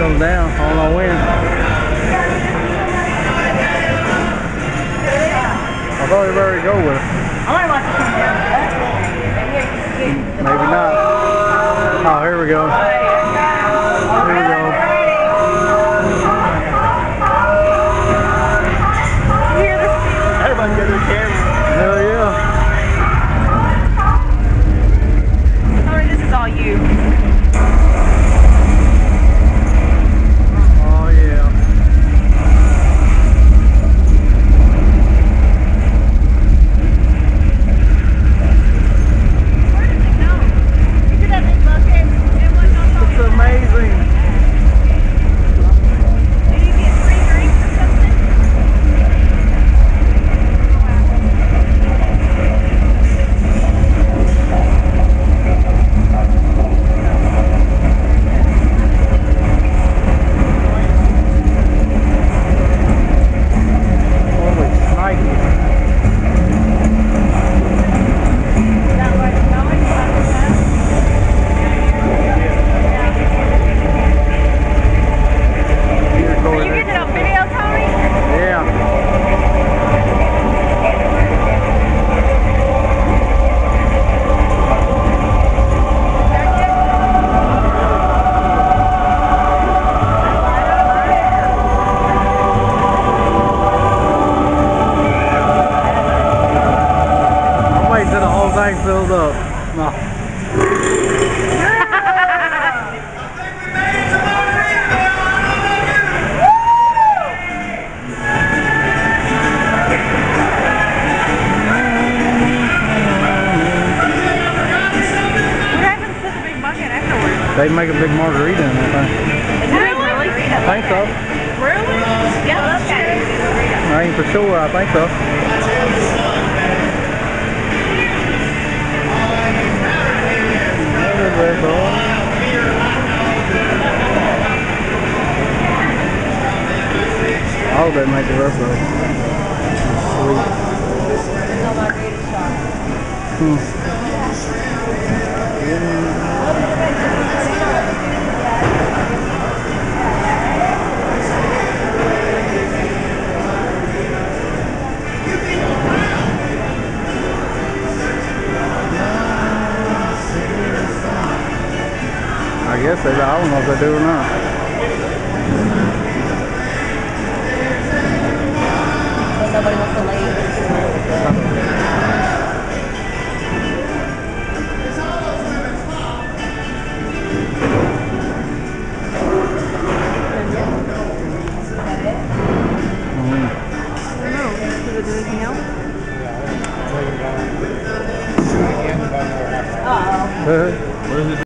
comes down. I don't know when. I thought he better go with it. I might watch it come down. Maybe not. Oh, here we go. Here we go. Everybody get their camera. Hell yeah. Sorry, this is all you. Oh yeah. Where does it go? Into that big bucket? It was on top. It's amazing. Did you get 3 drinks or something? Holy shnikes. Is that where it's going? Are you getting it on video, Tony? Yeah. I'm waiting till the whole thing fills up. No. What happens to the big bucket afterwards? They make a big margarita in that thing. Is it really? I think so. Really? Yeah, okay. I ain't for sure. I think so. Oh, they make the rest of it. Sweet. I guess they, I don't know if they do or not. Nobody wants to leave. I don't know. Does it do anything else? Uh-oh. What is it?